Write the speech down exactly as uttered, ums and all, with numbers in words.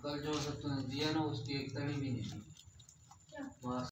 कल जो सब तूने दिया ना उसकी एक तड़ी भी नहीं थी।